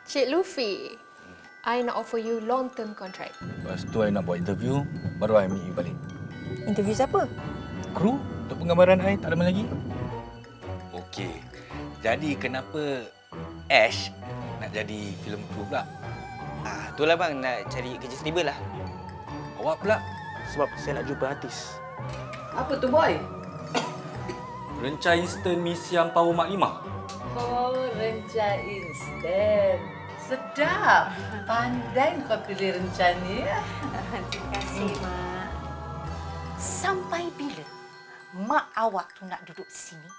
Cik Luffy, I nak offer you long-term contract. Lepas tu I nak buat interview, baru I meet you balik. Interview siapa? Kru untuk penggambaran I tak lama lagi. Okey. Jadi kenapa Ash nak jadi filem kru pula? Itulah bang, nak cari kerja stable lah. Awak pula? Sebab saya nak jumpa artis. Apa tu, boy? Renca instant mi siam power mak 5. Oh, renca instan. Sedap. Pandai kau pilih renca ni. Terima kasih, Mak. Sampai bila mak awak tu nak duduk sini?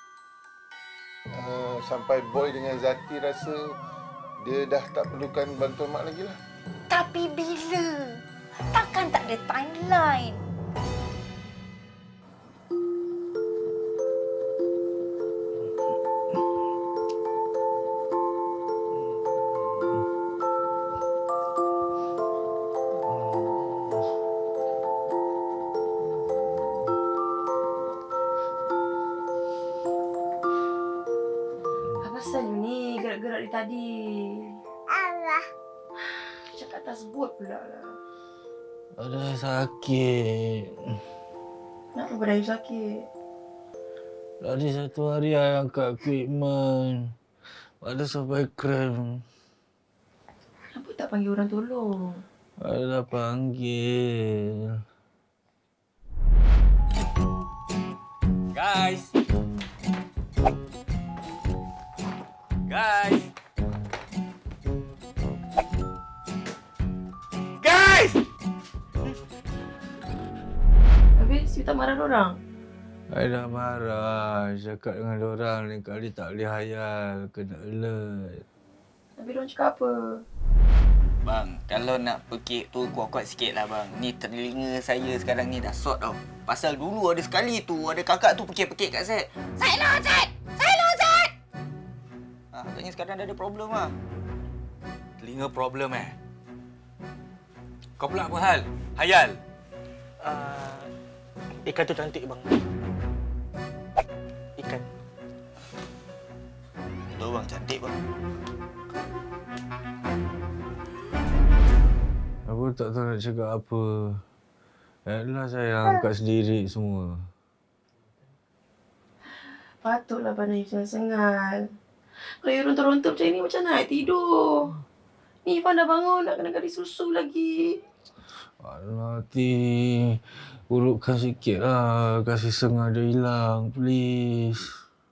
Sampai boy dengan Zati rasa dia dah tak perlukan bantuan mak lagi lah. Tapi bila? Takkan tak ada timeline. Apa pasal you ni gerak-gerak dari tadi? Allah. Cakap atas bot pula lah. Ada sakit. Kenapa badan you sakit? Tadi satu hari I angkat equipment. Ada sampai kram. Kenapa tak panggil orang tolong? I dah panggil. Guys. Guys. Guys! Habis you tak marah orang? I dah marah. Cakap dengan diorang ni kali tak boleh hayal. Kena alert. Habis diorang cakap apa? Bang, kalau nak pekik tu kuat-kuat sikit lah bang. Ni telinga saya sekarang ni dah sort tau. Pasal dulu ada sekali tu, ada kakak tu pekik-pekik kat Zed. Silent Zed! Silent Zed! Katanya sekarang dah ada problem lah. Telinga problem Kau pula apa hal? Hayal? Ikan tu cantik bang. Ikan. Betul bang, cantik bang. Aku tak tahu nak cakap apa. Yalah saya angkat sendiri semua. Patutlah pandai you sengal-sengal. Kalau you rontok-rontok macam ni, macam nak tidur? Ni Ifan dah bangun, nak kena kari susu lagi. Alah, Ti. Urutkan sikit lah. Kasih sengah dia hilang, please.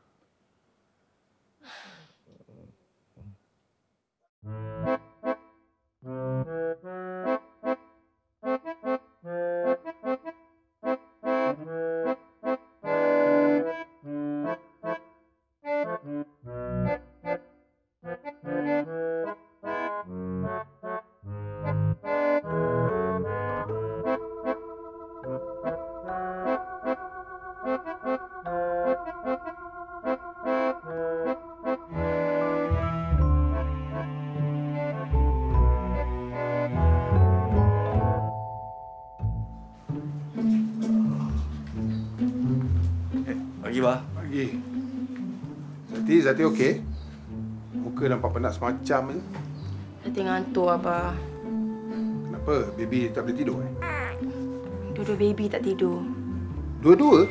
Pagi, Bah. Pagi. Zati okey? Muka nampak penat semacam je. Nanti ngantuk, Abah. Kenapa? Baby tak boleh tidur? Dua-dua baby tak tidur. Dua-dua?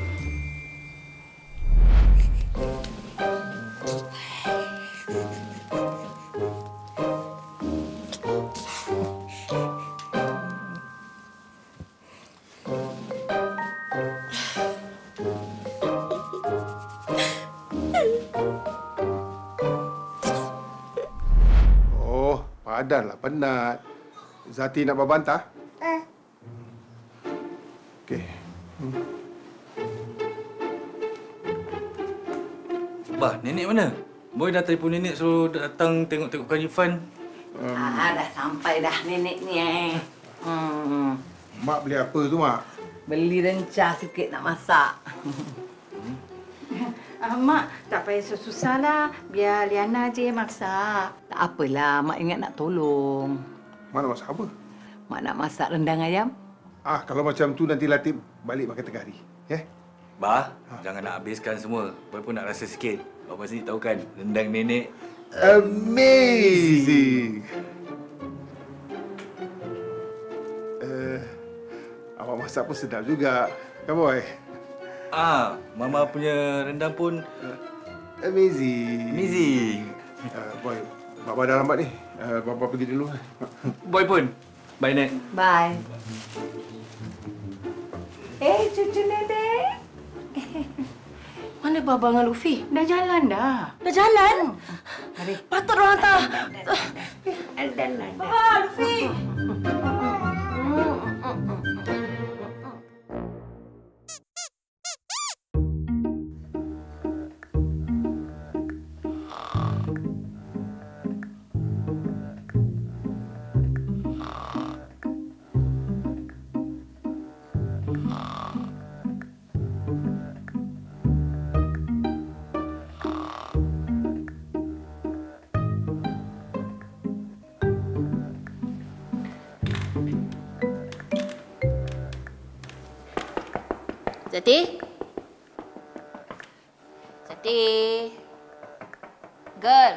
Padanlah penat. Zati nak berbantah? Okey. Bah, nenek mana? Boy dah telefon nenek suruh datang tengok-tengokkan Irfan. Dah sampai dah nenek ni Mak beli apa tu, Mak? Beli rencah sikit nak masak. Mak, tak payah susah-susahlah. Biar Liana je yang masak. Tak apalah, Mak ingat nak tolong. Mak nak masak apa? Mak nak masak rendang ayam. Kalau macam tu nanti Latif balik makan tengah hari. Ya? Bah, jangan nak habiskan semua. Boy pun nak rasa sikit. Bapak sini tahu kan, rendang nenek Amazing. Awak masak pun sedap juga. Kan, boy? Mama punya rendang pun Amazing. amazing. Boy, Bapa dah lambat ni. Bapa pergi dulu. Boy pun. Bye, Nek. Bye. Cucu nenek. Mana Baba dengan Luffy? Dah jalan dah. Dah jalan? Mari. Patut orang hantar. Dah. Baba, Luffy! Zati? Zati? Girl?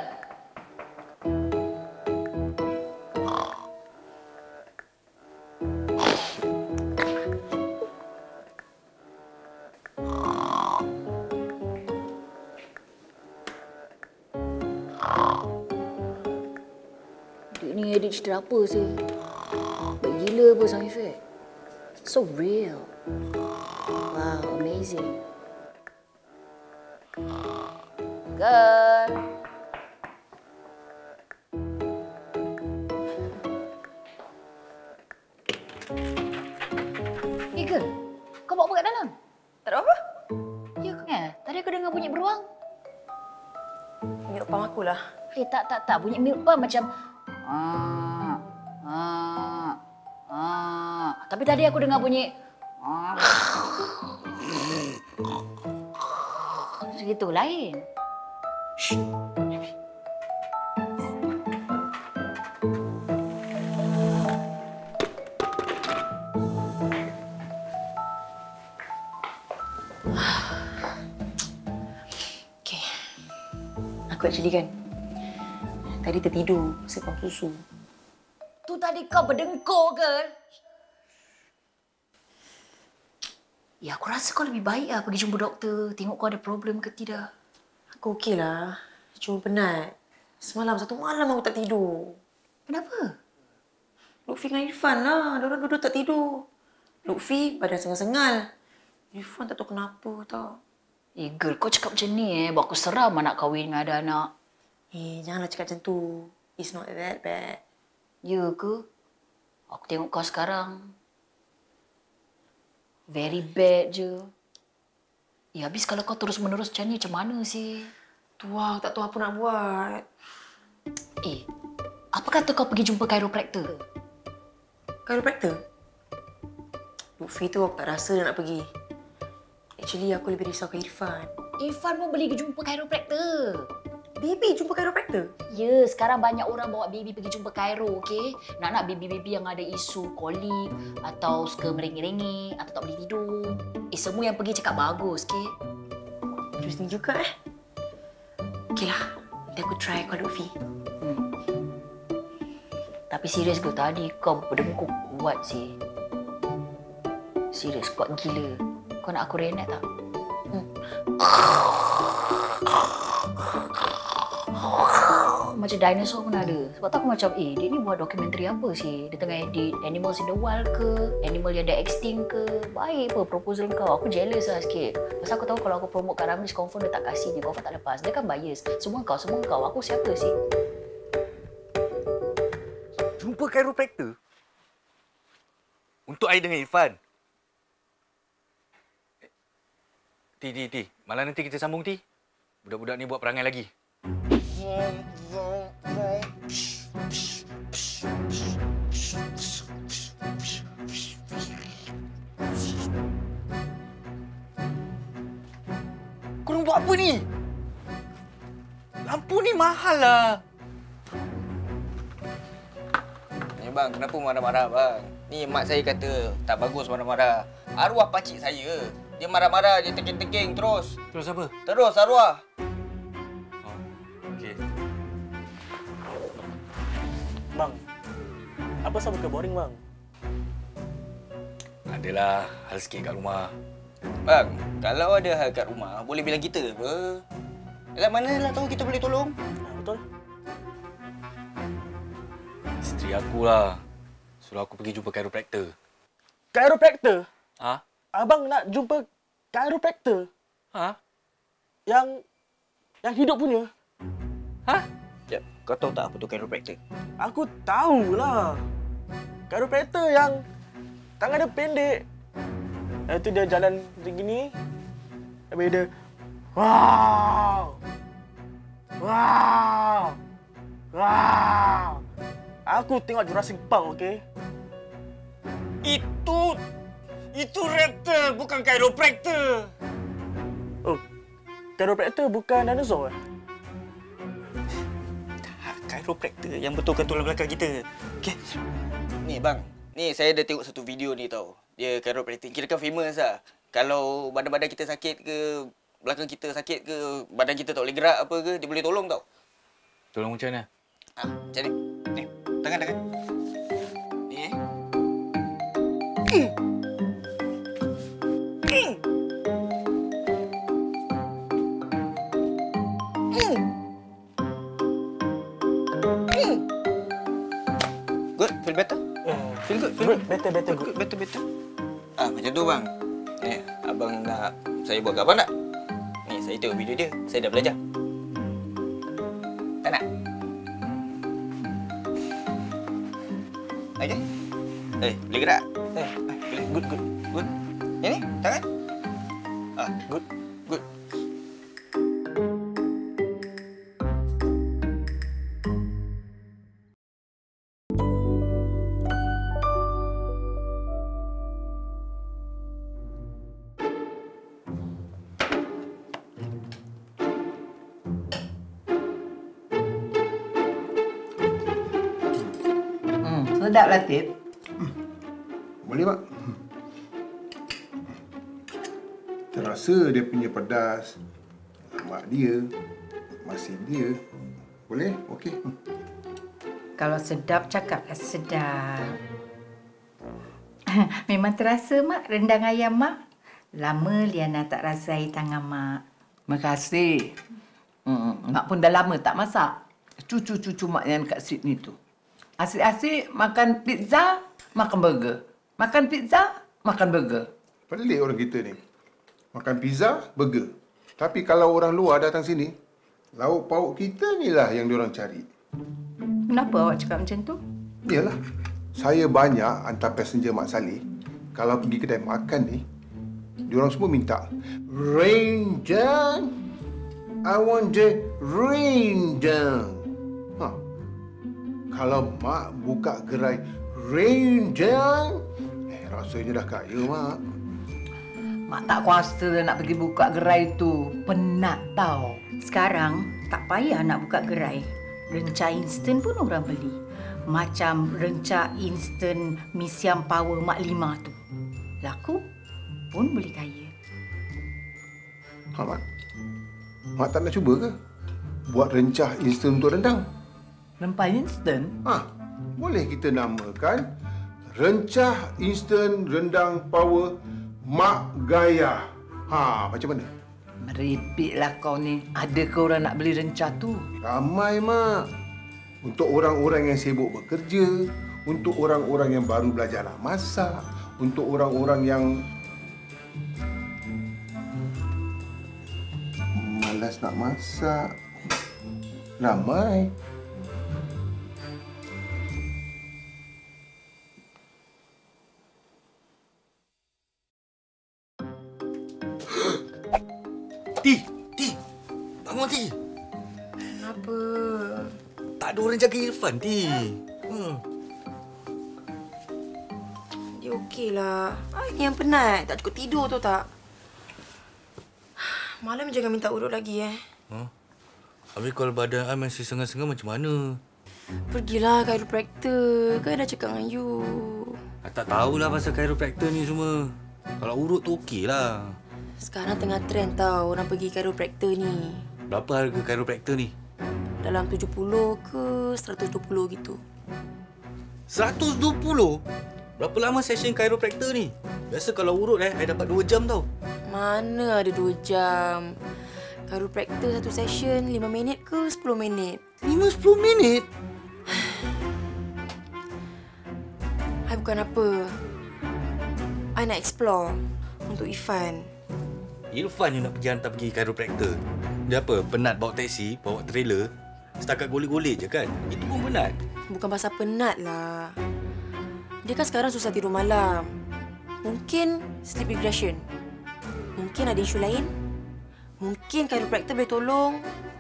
Dia ni edit cerita apa sih? Baik gila apa sound effect? So real. Wow, amazing. Girl. Ni girl, kau bawa apa kat dalam? Tak ada apa? Ya kan? Tadi aku dengar bunyi beruang. Milk pump aku lah. Tak. Bunyi milk pump macam... Tapi tadi aku dengar bunyi... Segitu lain. Okay. Aku actually kan, tadi tertidur masa buang susu. Tu tadi kau berdengkur, girl. Ya, aku rasa kau lebih baik lah pergi jumpa doktor. Tengok kau ada problem ke tidak. Aku okey lah. Cuma penat. Semalam satu malam aku tak tidur. Kenapa? Lutfi dengan Irfan lah. Diorang dua-dua tak tidur. Lutfi badan sengal-sengal. Irfan tak tahu kenapa tau. Girl, kau cakap macam ni buat aku seram anak kahwin dengan ada anak. Janganlah cakap macam tu. It's not that bad. Ya ke? Aku tengok kau sekarang. Very bad je. Habis kalau kau terus-menerus macam ni, macam mana sih? Tu lah, tak tahu apa nak buat. Apa kata kau pergi jumpa chiropractor? Chiropractor? Lutfi tu aku tak rasa dia nak pergi. Actually, aku lebih risau ke Irfan. Irfan pun boleh pergi jumpa chiropractor. Baby jumpa chiropractor? Ya, sekarang banyak orang bawa baby pergi jumpa chiro, okey? Nak baby-baby yang ada isu kolik atau suka merengek-rengek atau tak boleh tidur. Semua yang pergi cakap bagus, okey? Interesting juga Okeylah, nanti aku try call Lutfi. Tapi serius ke tadi kau berdengkur kuat sih. Serius kuat gila. Kau nak aku reenact tak? Macam dinosaur pun ada. Sebab tu aku macam, dia ni buat dokumentari apa sih? Dia tengah edit Animals in the Wild ke? Animal yang dah extinct ke? Baik apa proposal kau? Aku jealous lah sikit. Pasal aku tahu kalau aku promote kat Ramesh, confirm dia tak kasih ni. Confirm tak lepas. Dia kan bias. Semua kau. Aku siapa sih? Jumpa chiropractor? Untuk I dengan Irfan. Ti. Malam nanti kita sambung, Ti. Budak-budak ni buat perangai lagi. Korang buat apa ni? Lampu ni mahal lah. Ni bang, kenapa marah-marah bang? Ni mak saya kata tak bagus marah-marah. Arwah pakcik saya. Dia marah-marah, dia teking-teking terus. Terus apa? Terus arwah. Okey. Apa sama ke boring bang? Adalah hal sikit kat rumah. Bang, kalau ada hal kat rumah, boleh bilang kita apa? Alah manalah tahu kita boleh tolong. Betul. Isteri aku lah suruh aku pergi jumpa chiropractor. Chiropractor? Ha? Abang nak jumpa chiropractor? Ha? Yang hidup punya? Ha? Ya, kau tahu tak apa tu chiropractor? Aku tahulah. Chiropractor yang tangan dia pendek. Lepas tu dia jalan macam gini. Habis dia, wow! Wow! Wow! Aku tengok Jurassic Park, okey? Itu raptor, bukan chiropractor. Oh, chiropractor bukan dinosaur? Chiropractor yang betulkan tulang belakang kita. Okey. Ni bang, ni saya dah tengok satu video ni tau. Dia chiropractor, kira kan famous lah. Kalau badan-badan kita sakit ke, belakang kita sakit ke, badan kita tak boleh gerak apa ke, dia boleh tolong tau. Tolong macam mana? Macam ni. Ni, tangan. Ni Good, feel better? Feel good, Better. Better. Macam tu bang. Ni, abang nak saya buat kat abang tak? Ni, saya tengok video dia. Saya dah belajar. Tak nak? Okey. Boleh gerak? Boleh. Good. Yang ni, tangan. Good. Sedap Latif. Boleh, Mak. Terasa dia punya pedas. Mak dia, masin dia. Boleh? Okey. Kalau sedap, cakaplah sedap. Memang terasa, Mak, rendang ayam, Mak. Lama Liana tak rasai tangan Mak. Terima kasih. Mak pun dah lama tak masak. Cucu-cucu Mak yang kat Sydney tu. Asyik-asyik makan pizza, makan burger. Makan pizza, makan burger. Pelik orang kita ni. Makan pizza, burger. Tapi kalau orang luar datang sini, lauk pauk kita ni lah yang diorang cari. Kenapa awak cakap macam tu? Yalah. Saya banyak hantar passenger Mak Saleh. Kalau pergi kedai makan ni, diorang semua minta rendang. I want the rendang. Kalau Mak buka gerai rendang, rasanya dah kaya, Mak. Mak tak kuasa nak pergi buka gerai tu. Penat tau. Sekarang tak payah nak buka gerai. Rencah instan pun orang beli. Macam rencah instan mi siam power Mak Lima tu. Laku pun boleh kaya. Mak? Mak tak nak cuba ke? Buat rencah instan untuk rendang? Rempah instan? Boleh kita namakan rencah instan rendang power Mak Gaya. Macam mana? Meripiklah kau ni. Ada ke orang nak beli rencah tu? Ramai, Mak. Untuk orang-orang yang sibuk bekerja, untuk orang-orang yang baru belajar nak masak, untuk orang-orang yang malas nak masak. Ramai. Ti. Bangun, Ti. Kenapa? Tak ada orang jaga Irfan, Ti. Dia okeylah. Ini yang penat. Tak cukup tidur tu tak? Malam jangan minta urut lagi, Habis kalau badan I masih sengah-sengah macam mana? Pergilah chiropractor. Kan dah cakap dengan you. I tak tahulah pasal chiropractor ni semua. Kalau urut tu okeylah. Sekarang tengah trend tau orang pergi chiropractor ni. Berapa harga chiropractor ni? Dalam 70 ke 120 gitu. 120? Berapa lama session chiropractor ni? Biasa kalau urut I dapat 2 jam tau. Mana ada 2 jam. Chiropractor satu session 5 minit ke 10 minit? 5-10 minit? I bukan apa. I nak explore untuk Irfan. Irfan yang nak pergi hantar pergi chiropractor. Dia apa? Penat bawa taksi, bawa trailer? Setakat golek-golek je kan? Itu pun penat. Bukan pasal penat lah. Dia kan sekarang susah tidur malam. Mungkin sleep regression. Mungkin ada isu lain. Mungkin chiropractor boleh tolong.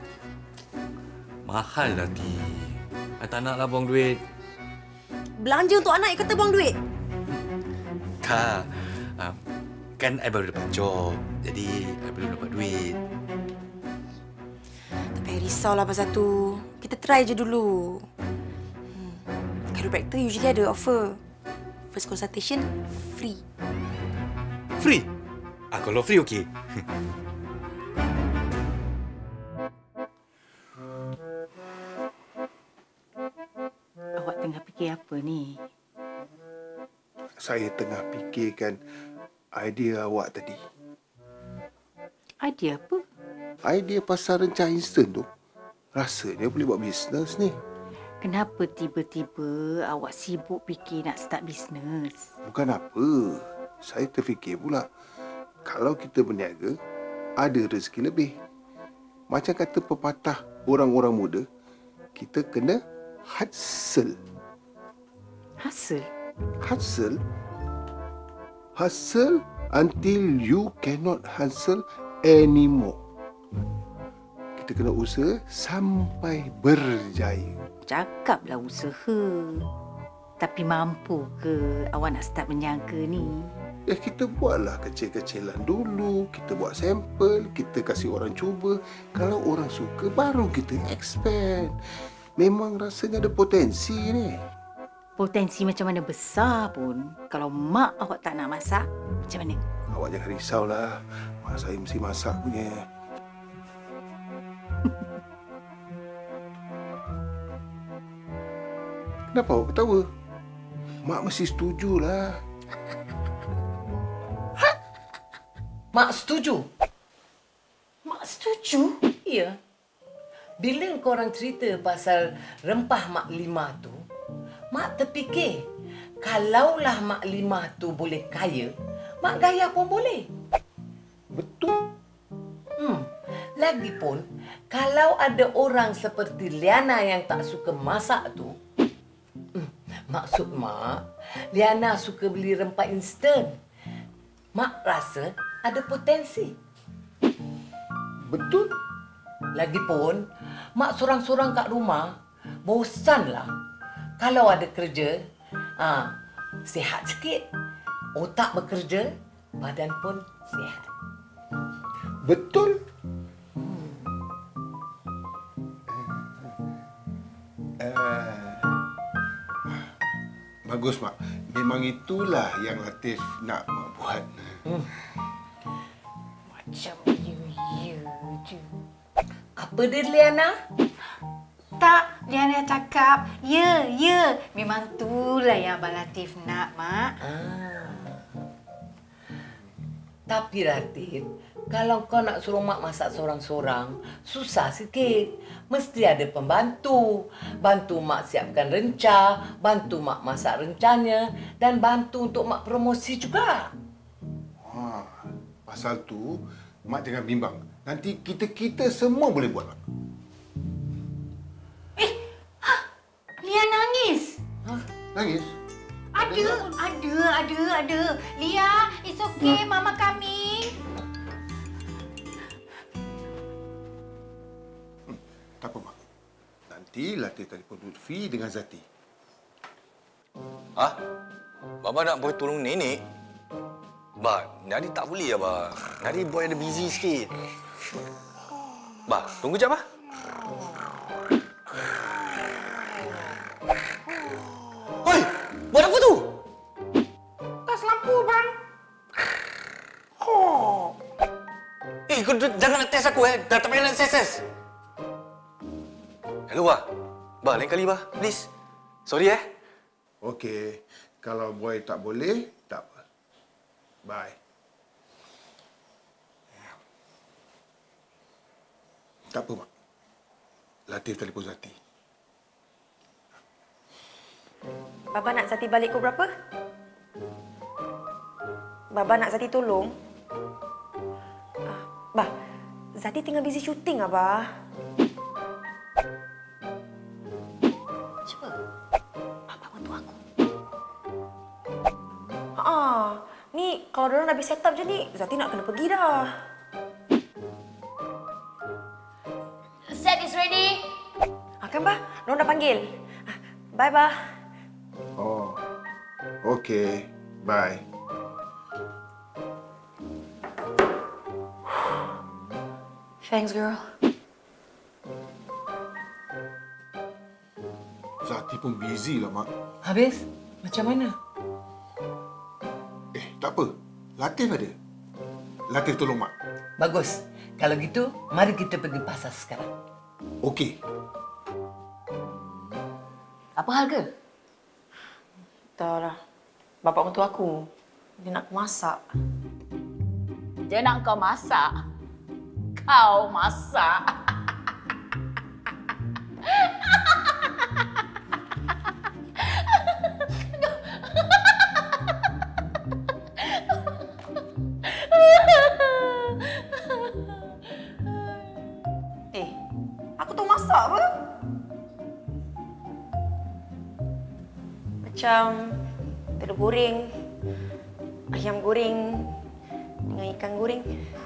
Mahal lah, Ti. I tak naklah buang duit. Belanja untuk anak, kata buang duit. Tak. Kan I baru dapat job. Jadi, I belum dapat duit. Tak payah risaulah pasal tu. Kita try je dulu. Chiropractor usually ada offer. First consultation, free. Free? Kalau free, okey. Awak tengah fikir apa ni? Saya tengah fikirkan idea awak tadi. Idea apa? Idea pasal rencana instan tu. Rasanya boleh buat bisnes ni. Kenapa tiba-tiba awak sibuk fikir nak start bisnes? Bukan apa. Saya terfikir pula. Kalau kita berniaga, ada rezeki lebih. Macam kata pepatah orang-orang muda, kita kena hustle. Hustle? Hustle? Hustle until you cannot hustle anymore. Kita kena usaha sampai berjaya. Cakaplah usaha. Tapi mampu ke awak nak start berniaga ni? Ya, kita buatlah kecil-kecilan dulu. Kita buat sampel, kita kasih orang cuba. Kalau orang suka, baru kita expand. Memang rasanya ada potensi ni. Potensi macam mana besar pun, kalau mak awak tak nak masak, macam mana? Awak jangan risaulah. Mak saya mesti masak punya. Kenapa awak ketawa? Mak mesti setujulah. Mak setuju? Mak setuju? Ya. Bila korang cerita pasal rempah Mak Limah tu, Mak terfikir, kalaulah Mak Limah tu boleh kaya, Mak Gaya pun boleh. Betul. Lagipun, kalau ada orang seperti Liana yang tak suka masak tu, maksud Mak, Liana suka beli rempah instan. Mak rasa ada potensi. Betul. Lagipun, Mak sorang-sorang kat rumah, bosanlah. Kalau ada kerja, sihat sikit. Otak bekerja, badan pun sihat. Betul. Bagus, Mak. Memang itulah yang Latif nak Mak buat. Macam you je. Apa dia, Liana? Tak, Liana cakap, ya. Memang itulah yang Abang Latif nak, Mak. Tapi Latif, kalau kau nak suruh Mak masak sorang-sorang, susah sikit. Mesti ada pembantu. Bantu Mak siapkan renca, bantu Mak masak rencanya, dan bantu untuk Mak promosi juga. Pasal tu, Mak jangan bimbang. Nanti kita semua boleh buat, Mak. Lia nangis. Nangis? Ada. Lia, it's okay, Mama coming. Tak apa, Mak. Nanti Latif telefon Lutfi dengan Zati. Baba nak boy tolong nenek? Bah, Nadi tak boleh lah, Bah. Nadi boy ada busy sikit. Bah, tunggu jap, Bah. Oi, buat apa tu? Tas lampu, Bang. Kau jangan test aku, Dah tak payah nak test. Hello, Bah. Bah, lain kali, Bah. Please. Sorry, Okey. Kalau boy tak boleh, tak apa. Bye. Tak apa, Mak. Latif telefon Zati. Baba nak Zati balik pukul berapa? Baba nak Zati tolong? Bah, Zati tengah busy shooting, Abah. Cuba. Baba bantu aku. Ni kalau diorang dah habis set up je ni, Zati nak kena pergi dah. Set is ready. Kan, Bah? Diorang dah panggil. Bye, Bah. Oh. Okey. Bye. Thanks, girl. Zati pun busy lah, Mak. Habis? Macam mana? Tak apa. Latif ada. Latif tolong, Mak. Bagus. Kalau gitu, mari kita pergi pasar sekarang. Okey. Apa hal ke? Tak lah. Bapak mentua aku. Dia nak aku masak. Dia nak kau masak. Kau masak. Aku tahu masak apa? Macam telur goreng, ayam goreng dengan ikan goreng.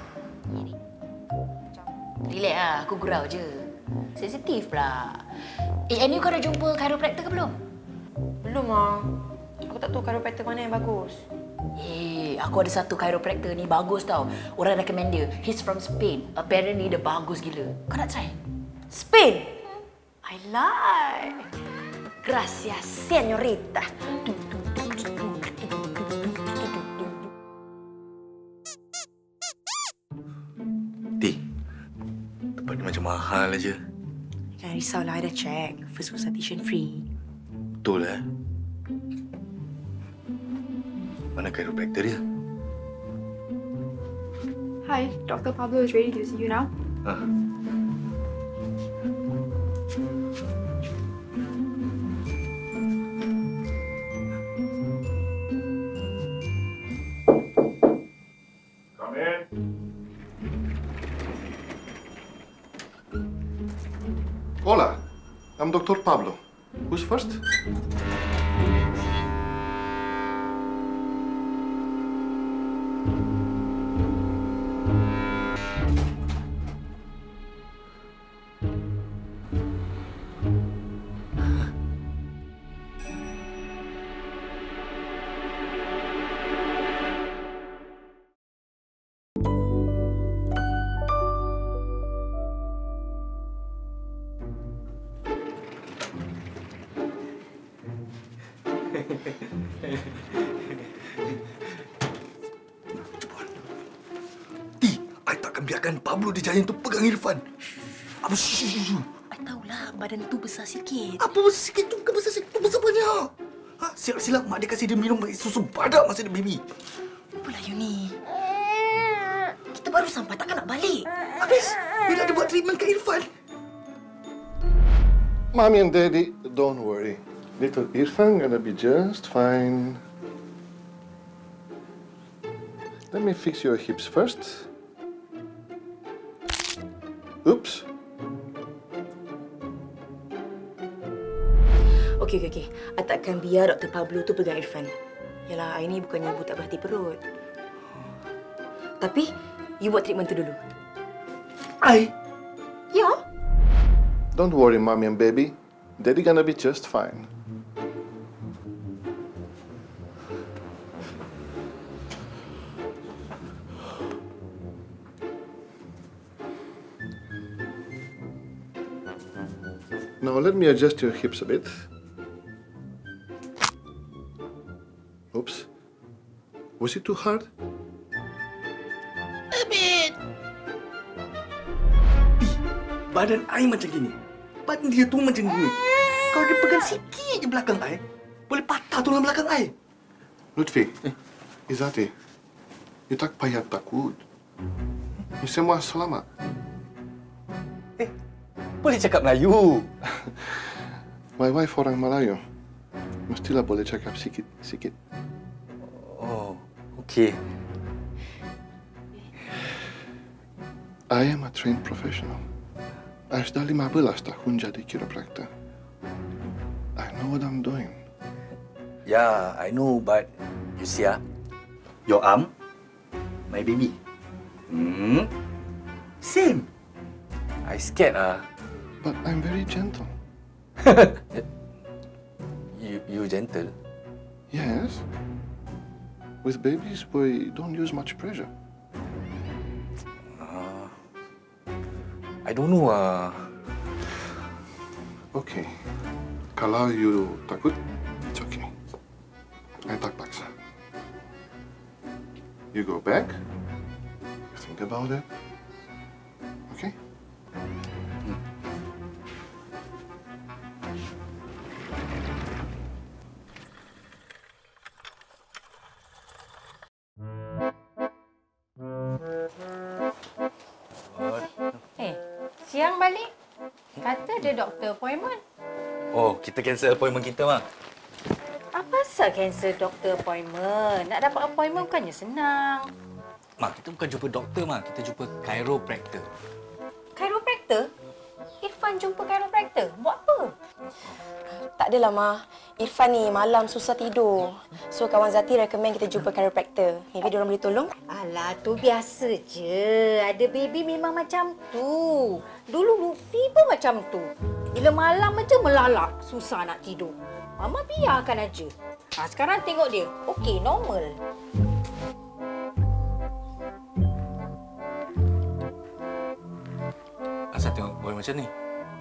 Relax lah, aku gurau je. Sensitif pula. Annie kau dah jumpa chiropractor ke belum? Belum ah. Aku tak tahu chiropractor mana yang bagus. Aku ada satu chiropractor ni bagus tau. Orang recommend dia. He's from Spain. Apparently dia bagus gila. Kau nak try? Spain? I like. Gracias, señorita. Tempat ni macam mahal aja. Jangan risaulah, I dah check. First consultation free. Betul eh? Mana chiropractor dia? Hi, Dr. Pablo is ready to see you now. Come in. Hola, I'm Dr. Pablo. Who's first? I takkan biarkan Pablo Dejaya untuk pegang Irfan. Apa syuh? I tahulah badan tu besar sikit. Apa besar sikit tu? Bukan besar sikit tu, besar banyak. Silap-silap mak dia kasih dia minum susu badak masa dia baby. Apalah you ni? Kita baru sampai, takkan nak balik. Habis, dia nak ada buat treatment ke Irfan. Mommy and Daddy, don't worry. Little Irfan gonna be just fine. Let me fix your hips first. Oops. Okey. I takkan biar Dr. Pablo tu pegang Irfan. Yalah, I ni bukannya ibu tak berhati perut. Tapi, you buat treatment tu dulu. I? Ya. Don't worry, Mommy and Baby. Daddy gonna be just fine. Now let me adjust your hips a bit. Oops. Was it too hard? A bit. Badan I macam gini. Badan dia tu macam gini. Kalau dia pegang sikit je belakang I, Boleh patah tulang belakang I. Lutfi, Izzati, you tak payah takut. Ni semua selamat. Boleh cakap Melayu. My wife orang Melayu. Mestilah boleh cakap sikit-sikit. Oh, okey. I am a trained professional. I sudah 15 tahun jadi chiropractor. I know what I'm doing. Yeah, I know, but you see, your arm, my baby. Same. I scared, But I'm very gentle. You gentle? Yes. With babies, we don't use much pressure. I don't know, Okay. Kalau you takut, it's okay. I tak paksa. You go back. You think about it. Okay? Siang balik. Kata ada doktor appointment. Oh, kita cancel appointment kita, Mak. Apa asal cancel doktor appointment? Nak dapat appointment bukannya senang. Mak, kita bukan jumpa doktor, Mak. Kita jumpa chiropractor. Chiropractor? Irfan jumpa chiropractor? Buat apa? Tak adalah, Ma. Irfan ni malam susah tidur. So, kawan Zati recommend kita jumpa chiropractor. Maybe diorang boleh tolong. Alah, tu biasa je. Ada baby memang macam tu. Dulu Lutfi pun macam tu. Bila malam aja melalak, susah nak tidur. Mama biarkan aja. Sekarang tengok dia. Okey, normal. Asal tengok boy macam ni?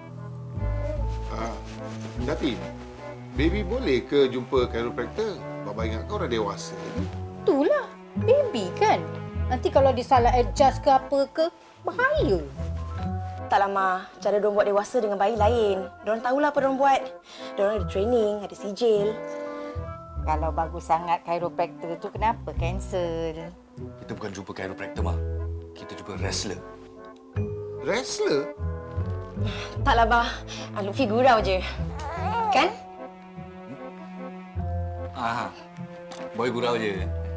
Zati, baby boleh ke jumpa chiropractor? Baba ingat kau dah dewasa. Itulah. Baby kan? Nanti kalau dia salah adjust ke apa ke, bahaya. Taklah, Ma. Cara diorang buat dewasa dengan bayi lain. Diorang tahulah apa diorang buat. Diorang ada training, ada sijil. Kalau bagus sangat chiropractor tu, kenapa cancel? Kita bukan jumpa chiropractor, Mak. Kita jumpa wrestler. Wrestler? Taklah, Bah. Lutfi gurau je. Kan? Boy gurau je.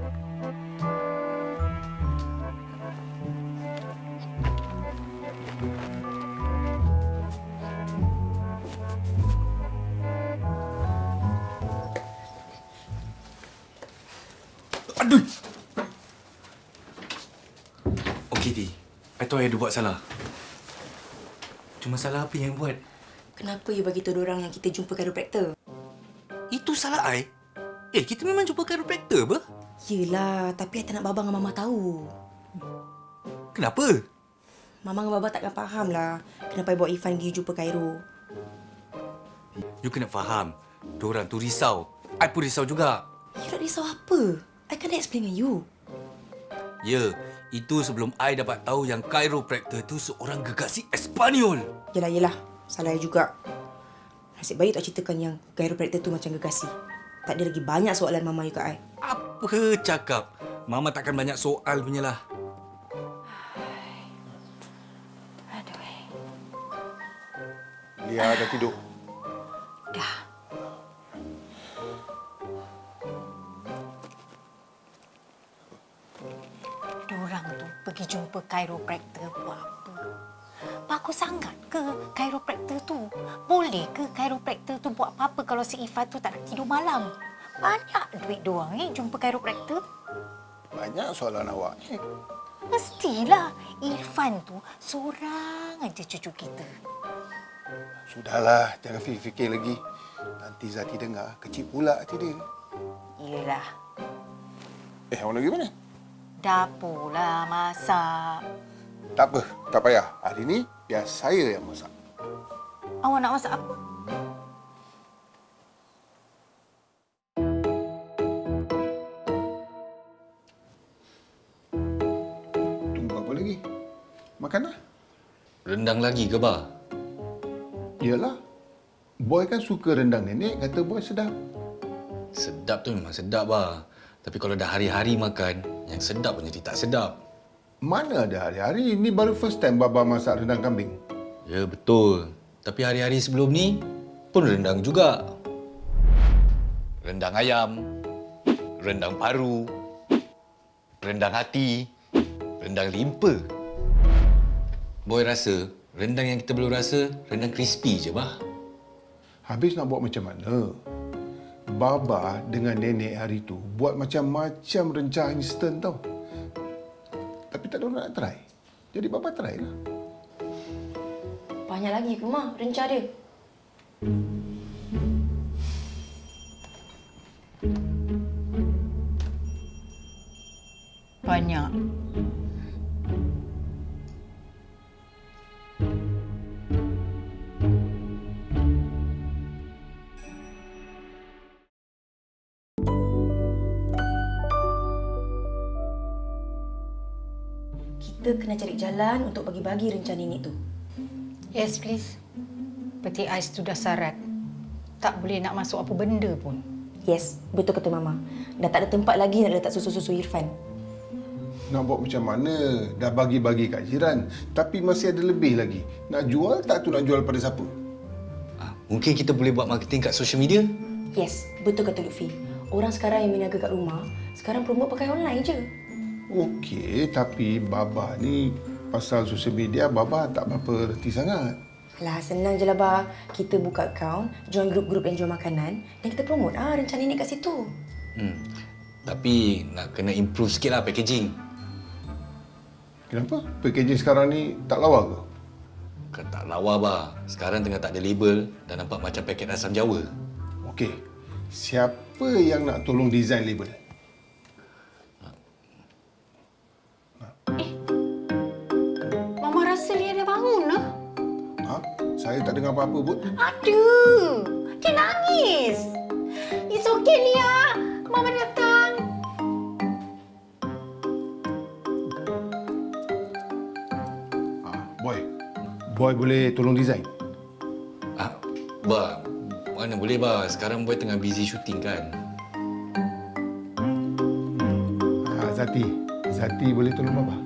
Aduh! Okey, Di. I tahu I ada buat salah. Cuma salah apa yang buat? Kenapa you bagi tahu diorang yang kita jumpa chiropractor? Itu salah I. Kita memang jumpa chiropractor apa? Yelah, tapi I tak nak Baba dengan Mama tahu. Kenapa? Mama dengan Baba takkan faham lah kenapa I bawa Irfan pergi jumpa Cairo. You kena faham. Diorang tu risau. I pun risau juga. You nak risau apa? I kan dah explain dengan you. Ya, itu sebelum I dapat tahu yang chiropractor tu seorang gegasi Espanyol. Yelah. Salah I juga. Nasib baik tak ceritakan yang chiropractor tu macam gegasi. Tak ada lagi banyak soalan Mama you kat I. Apa cakap? Mama takkan banyak soal punyalah. Lia dah tidur. Dah. Diorang tu pergi jumpa chiropractor buat apa? Bagus sangat ke chiropractor tu? Boleh ke chiropractor tu buat apa-apa kalau si Irfan tu tak nak tidur malam? Banyak duit diorang jumpa chiropractor. Banyak soalan awak. Mestilah Irfan tu seorang aja cucu kita. Sudahlah, jangan fikir lagi. Nanti Zati dengar, kecil pula hati dia. Yelah. Awak nak pergi mana? Dapur lah masak. Tak apa, tak payah. Hari ni biar saya yang masak. Awak nak masak apa? Tunggu apa lagi? Makanlah. Rendang lagi ke, Bah? Iyalah. Boy kan suka rendang nenek, kata boy sedap. Sedap tu memang sedap, bah. Tapi kalau dah hari-hari makan, yang sedap pun jadi tak sedap. Mana ada hari-hari? Ini baru first time Baba masak rendang kambing. Ya, betul. Tapi hari-hari sebelum ni pun rendang juga. Rendang ayam, rendang paru, rendang hati, rendang limpa. Boy rasa rendang yang kita belum rasa, rendang crispy je, bah. Habis nak buat macam mana? Baba dengan nenek hari tu buat macam-macam rencah instan tau. Tapi tak ada orang nak try. Jadi Baba try lah. Banyak lagi ke, Ma, rencana dia? Banyak. Kita kena cari jalan untuk bagi-bagi rencana nenek tu. Yes, please. Peti ais tu dah syarat. Tak boleh nak masuk apa benda pun. Yes, betul kata Mama. Dah tak ada tempat lagi nak letak susu-susu Irfan. Nak buat macam mana? Dah bagi-bagi kat jiran. Tapi masih ada lebih lagi. Nak jual tak tu nak jual pada siapa? Mungkin kita boleh buat marketing kat social media? Yes, betul kata Lutfi. Orang sekarang yang berniaga kat rumah, sekarang promote pakai online je. Okey, tapi Baba ni pasal sosial media Baba tak berapa reti sangat. Alah, senang je lah, Bah. Kita buka akaun, join grup-grup yang jual makanan dan kita promote rencana nenek kat situ. Tapi nak kena improve sikit lah packaging. Kenapa? Packaging sekarang ni tak lawa ke? Tak lawa, bah. Sekarang tengah tak ada label dan nampak macam paket asam Jawa. Okey, siapa yang nak tolong design label? Mama rasa Lia dah bangun lah. Saya tak dengar apa-apa pun. Aduh, dia nangis. It's okay, Lia. Mama datang. Boy boleh tolong design? Bah, mana boleh, bah. Sekarang Boy tengah busy shooting kan. Zati boleh tolong Baba?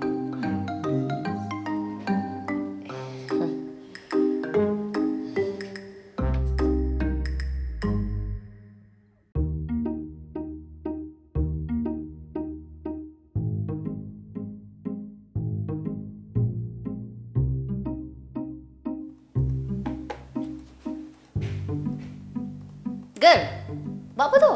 Girl, buat apa tu?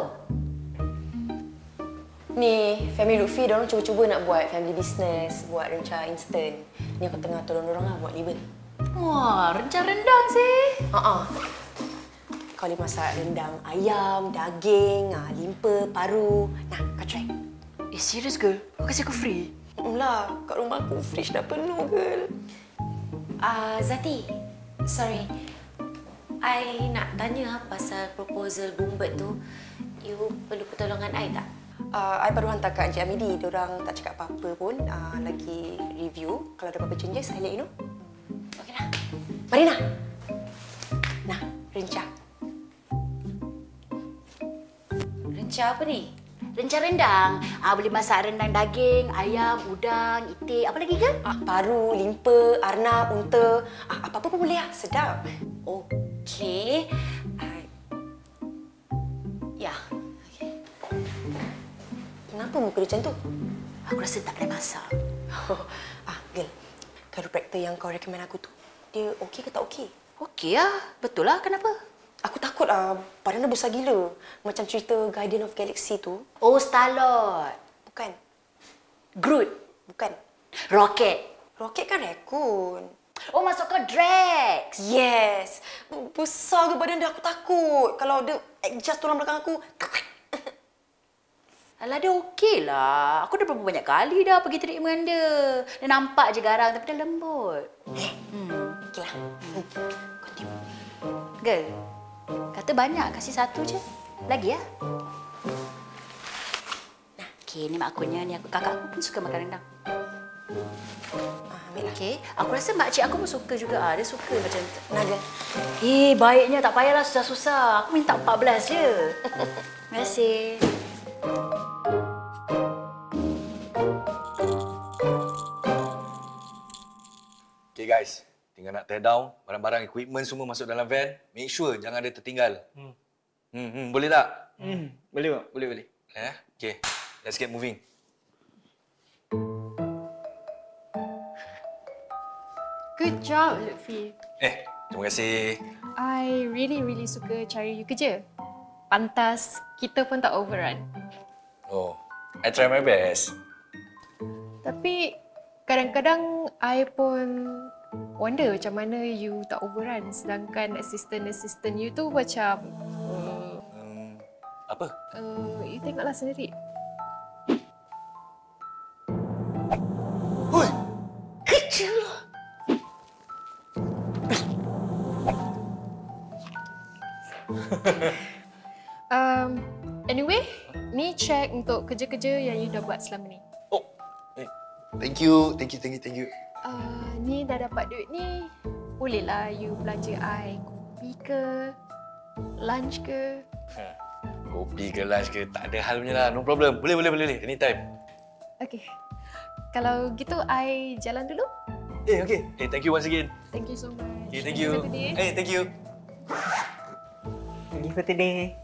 Ni, family Lutfi, diorang cuba-cuba nak buat family business, buat rencana instan. Ni aku tengah tolong diorang lah buat label. Wah, rencana rendang sih. Kau boleh masak rendang ayam, daging, limpa, paru. Nah, kau try. Serius, girl? Kau kasi aku free? Lah, kat rumah aku fridge dah penuh, girl. Zati, sorry. I nak tanya pasal proposal Boombird tu. You perlu pertolongan I tak? I baru hantar kat Encik Amidi. Diorang tak cakap apa-apa pun. Lagi review. Kalau ada apa-apa changes, I let you know. Okeylah. Marina! Nah, rencana. Rencana apa ni? Rencana rendang. Boleh masak rendang daging, ayam, udang, itik. Apa lagi, girl? Paru, limpa, arnab, unta. Apa-apa pun boleh lah. Sedap. Okey. Ya. Kenapa muka dia macam tu? Aku rasa tak boleh masak. Girl. Chiropractor yang kau recommend aku tu, dia okey ke tak okey? Okey lah. Betul lah. Kenapa? Aku takut badan dia besar gila. Macam cerita Guardian of Galaxy tu. Oh, Star-Lord. Bukan. Groot. Bukan. Rocket. Rocket kan rakun. Oh, masuk kau Drax. Yes. Besar ke badan dia, aku takut. Kalau dia adjust tulang belakang aku. Alah, dia okey lah. Aku dah berapa banyak kali dah pergi treatment dengan dia. Dia nampak je garang tapi dia lembut. Okeylah. Continue. Girl, kata banyak, kasih satu je. Lagi ya? Nah, okey, ni mak akunya. Ni kakak aku pun suka makan rendang. Ambil lah. Okey, aku rasa makcik aku pun suka juga. Dia suka macam tu. Naga. Baiknya tak payahlah susah-susah. Aku minta 14 je. Terima kasih. Okay guys, tinggal nak tear down, barang-barang equipment semua masuk dalam van. Make sure jangan ada tertinggal. Boleh tak? Boleh bang, boleh. Okay, let's get moving. Good job, Lutfi. Terima kasih. I really suka cara you kerja. Pantas kita pun tak overrun. Oh, I try my best. Tapi kadang-kadang I pun wonder macam mana you tak overrun sedangkan assistant you tu macam apa? You tengoklah sendiri. Oi, kecil lah. Anyway, ni check untuk kerja-kerja yang you dah buat selama ni. Thank you. Ni dah dapat duit ni, bolehlah you belanja I kopi ke, lunch ke. Kopi ke lunch ke, tak ada hal punya lah. No problem. Boleh. Anytime. Okay. Kalau gitu, I jalan dulu. Okay. Thank you once again. Thank you so much. Okay, thank you. Thank you. Thank you for today.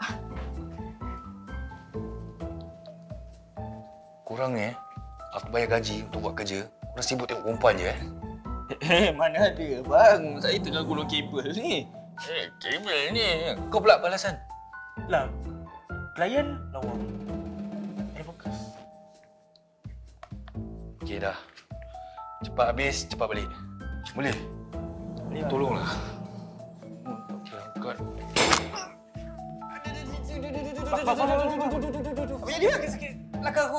Kurang aku bayar gaji untuk buat kerja. Orang sibuk tengok perempuan je Mana ada bang, saya tengah gulung kabel ni. Kabel ni. Kau pula balasan. Lah, klien lawa. Fokus. Okay dah. Cepat habis, cepat balik. Boleh? Tolonglah. Angkat. Apa yang dia sikit? Belakang.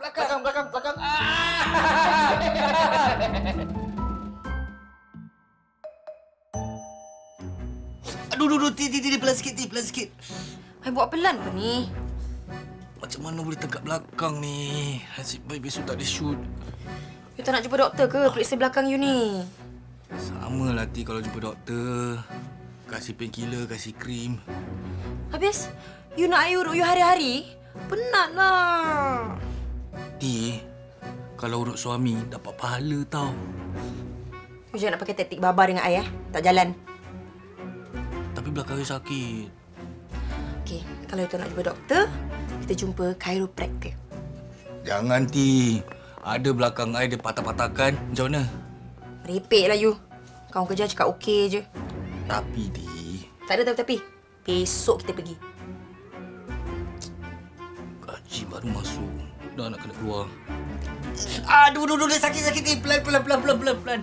Aduh, pelan sikit. Hai buat pelan apa ni? Macam mana boleh tengok belakang ni? Nasib baik besok tak ada shoot. You tak nak jumpa doktor ke? Periksa belakang you ni. Sama lah kalau jumpa doktor. Kasih painkiller, kasih krim. Habis, you nak I urut you hari-hari? Penatlah. Kalau urut suami, dapat pahala tau. You jangan nak pakai taktik babar dengan I, Tak jalan. Tapi belakang you sakit. Okey, kalau you tak nak jumpa doktor, kita jumpa chiropractor. Jangan, Ada belakang I, dia patah-patahkan. Macam mana? Merepek lah you. Kawan kerja cakap okey je. Tapi, Tak ada tapi. Besok kita pergi. Gaji baru masuk. Dah nak kena keluar. Aduh, sakit. Pelan.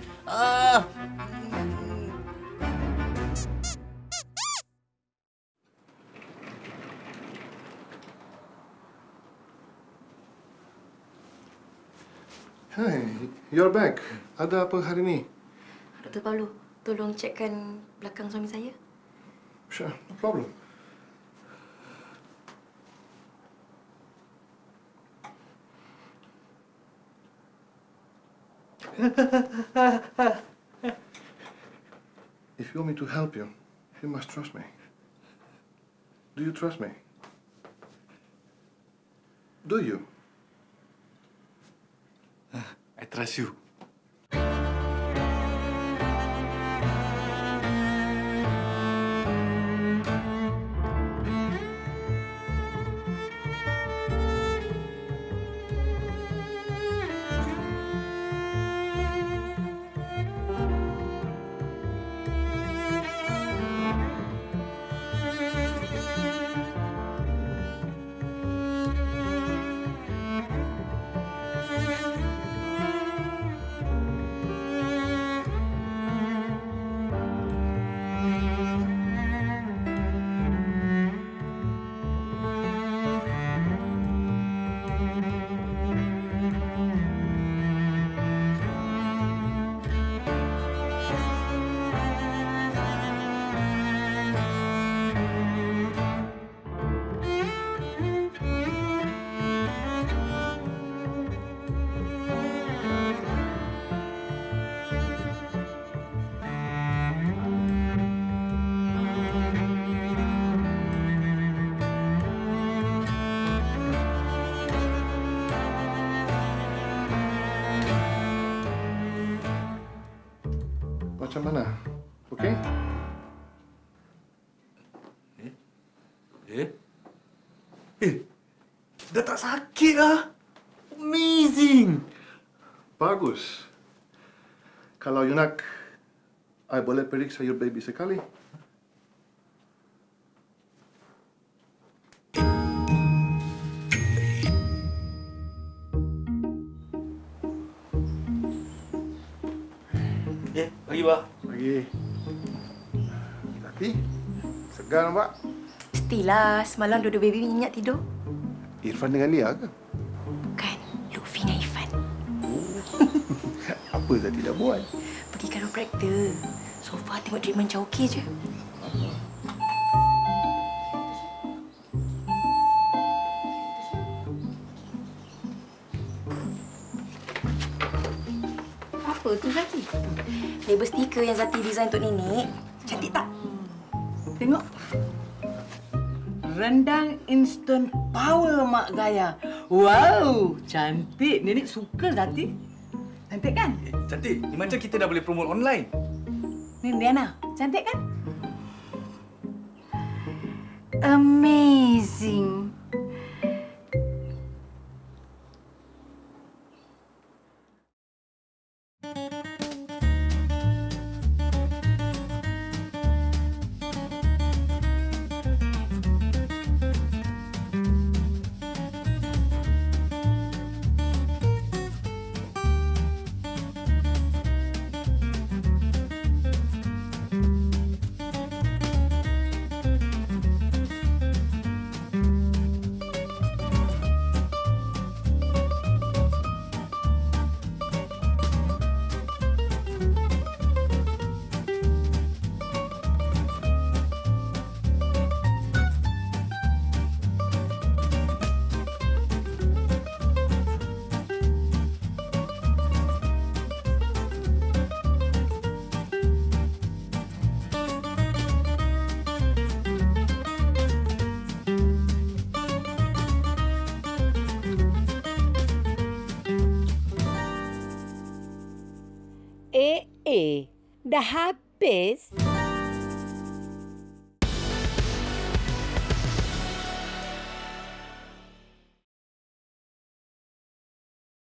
Hai, you're back. Ada apa hari ni? Dr. Pablo, tolong cekkan belakang suami saya. Sure, no problem. If you want me to help you, you must trust me. Do you trust me? Do you? I trust you. macam mana. Okey? Dah tak sakit lah. Amazing. Bagus. Kalau you nak, I boleh periksa your baby sekali. Pagi, Pak. Pagi. Zati, segar nampak? Mestilah, semalam dua-dua baby nyenyak tidur. Irfan dengan Lia ke? Bukan, Lutfi dengan Irfan. Apa Zati dah buat? Pergi chiropractor. So far tengok treatment macam okey je. Apa tu Zati? Label stiker yang Zati design untuk nenek. Cantik tak? Tengok. Rendang instant power Mak Gaya. Wow, cantik. Nenek suka Zati. Cantik kan? Cantik. Ni macam kita dah boleh promote online. Ni Diana, cantik kan? Amazing. Dah habis?